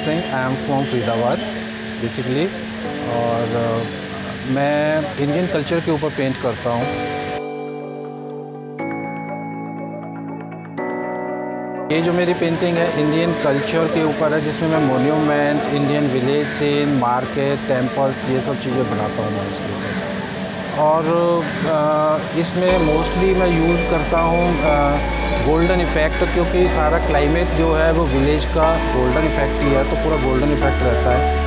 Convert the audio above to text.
Singh, I am from Faridabad basically, और मैं Indian culture के ऊपर पेंट करता हूँ। ये जो मेरी पेंटिंग है इंडियन कल्चर के ऊपर है, जिसमें मैं monument, Indian village scene, market, temples, ये सब चीज़ें बनाता हूँ मैं इसके ऊपर। और इसमें मोस्टली मैं यूज़ करता हूँ गोल्डन इफ़ेक्ट, क्योंकि सारा क्लाइमेट जो है वो विलेज का गोल्डन इफ़ेक्ट ही है, तो पूरा गोल्डन इफ़ेक्ट रहता है।